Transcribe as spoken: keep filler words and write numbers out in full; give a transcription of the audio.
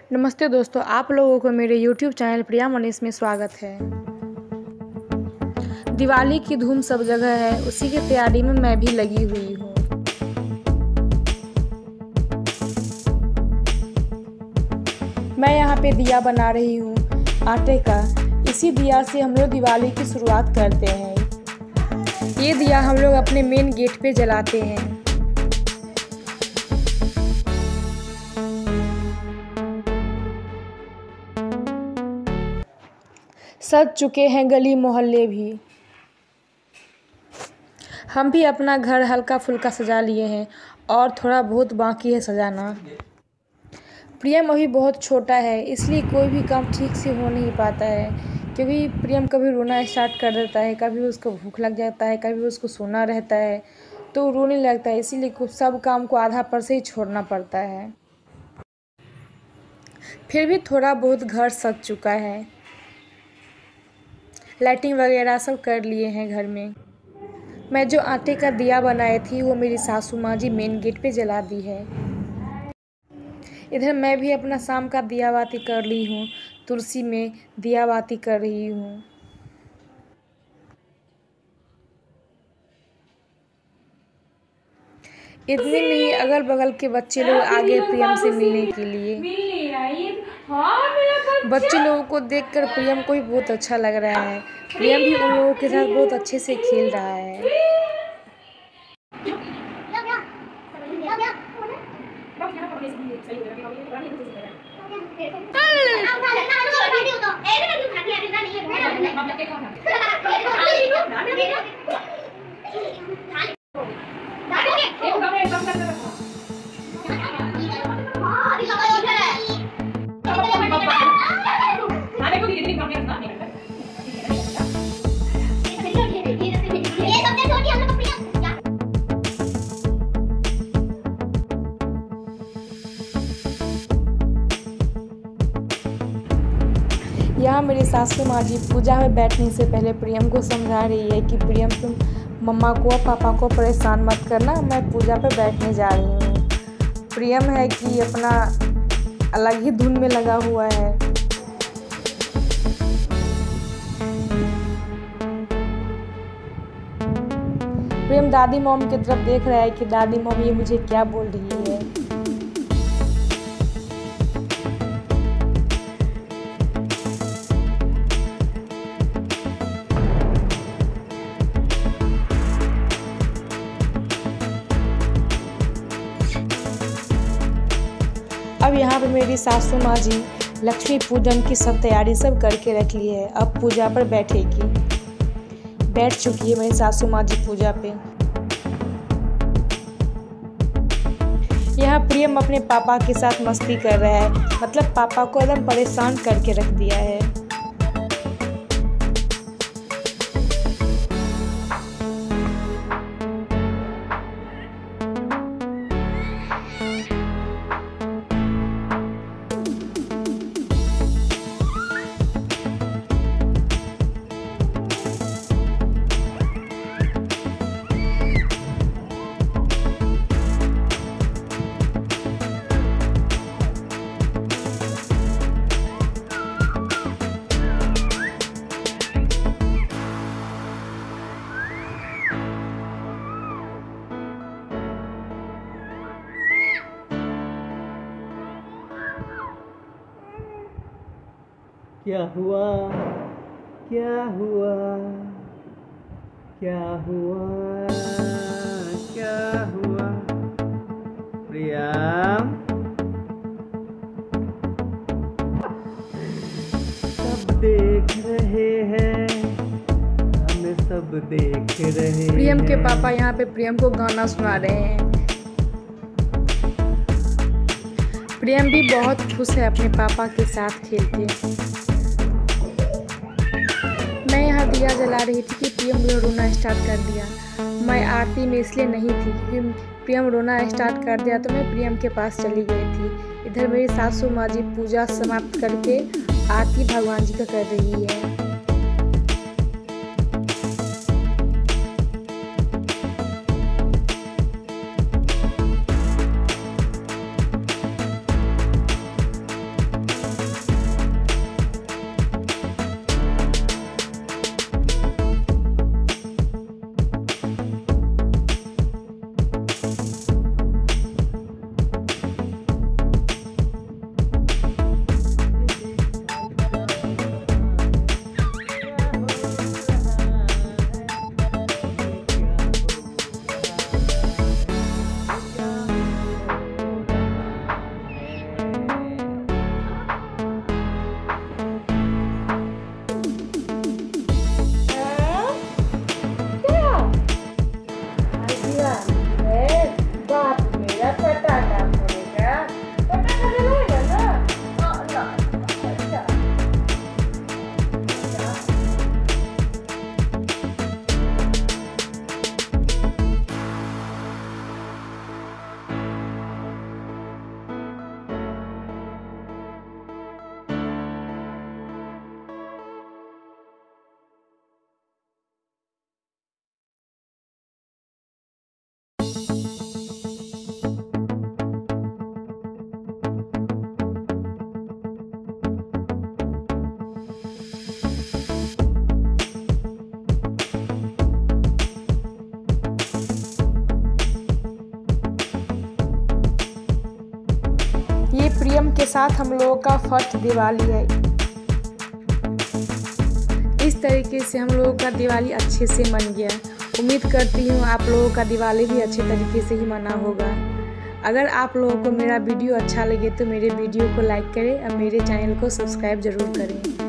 नमस्ते दोस्तों, आप लोगों को मेरे यूट्यूब चैनल प्रिया मनीष में स्वागत है। दिवाली की धूम सब जगह है, उसी की तैयारी में मैं भी लगी हुई हूँ। मैं यहाँ पे दिया बना रही हूँ आटे का। इसी दिया से हम लोग दिवाली की शुरुआत करते हैं। ये दिया हम लोग अपने मेन गेट पे जलाते हैं। सज चुके हैं गली मोहल्ले भी। हम भी अपना घर हल्का फुल्का सजा लिए हैं और थोड़ा बहुत बाकी है सजाना। प्रियम अभी बहुत छोटा है, इसलिए कोई भी काम ठीक से हो नहीं पाता है, क्योंकि प्रियम कभी रोना स्टार्ट कर देता है, कभी उसको भूख लग जाता है, कभी उसको सोना रहता है तो रोने लगता है। इसीलिए सब काम को आधा पर से ही छोड़ना पड़ता है। फिर भी थोड़ा बहुत घर सज चुका है। लाइटिंग वगैरह सब कर लिए हैं घर में। मैं जो आटे का दिया बनाई थी वो मेरी सासू माँ जी मेन गेट पे जला दी है। इधर मैं भी अपना शाम का दिया बाती कर ली हूँ। तुलसी में दिया बाती कर रही हूँ। इतने में ही अगल बगल के बच्चे लोग आ गए प्रियम से मिलने के लिए। बच्चे लोगों को देखकर प्रियम को भी बहुत अच्छा लग रहा है। प्रियम भी उन लोगों के साथ बहुत अच्छे से खेल रहा है। यहाँ मेरी सासू माँ जी पूजा में बैठने से पहले प्रियम को समझा रही है कि प्रियम तुम मम्मा को और पापा को परेशान मत करना, मैं पूजा पे बैठने जा रही हूँ। प्रियम है कि अपना अलग ही धुन में लगा हुआ है। प्रियम दादी मॉम की तरफ देख रहा है कि दादी मॉम ये मुझे क्या बोल रही है। अब यहाँ पे मेरी सासू माँ जी लक्ष्मी पूजन की सब तैयारी सब करके रख ली है। अब पूजा पर बैठेगी। बैठ चुकी है मेरी सासू माँ जी पूजा पे। यहाँ प्रियम अपने पापा के साथ मस्ती कर रहा है, मतलब पापा को एकदम परेशान करके रख दिया है। क्या हुआ क्या हुआ क्या हुआ क्या हुआ प्रियम? सब देख रहे हैं, हमें सब देख रहे हैं। प्रियम के पापा यहाँ पे प्रियम को गाना सुना रहे हैं। प्रियम भी बहुत खुश है अपने पापा के साथ खेल के। मैं यहाँ दिया जला रही थी कि प्रियम मुझे रोना स्टार्ट कर दिया। मैं आरती में इसलिए नहीं थी क्योंकि प्रियम रोना स्टार्ट कर दिया तो मैं प्रियम के पास चली गई थी। इधर मेरी सासू माँ जी पूजा समाप्त करके आरती भगवान जी का कर रही है। के साथ हम लोगों का फर्स्ट दिवाली है। इस तरीके से हम लोगों का दिवाली अच्छे से मन गया। उम्मीद करती हूँ आप लोगों का दिवाली भी अच्छे तरीके से ही मना होगा। अगर आप लोगों को मेरा वीडियो अच्छा लगे तो मेरे वीडियो को लाइक करें और मेरे चैनल को सब्सक्राइब ज़रूर करें।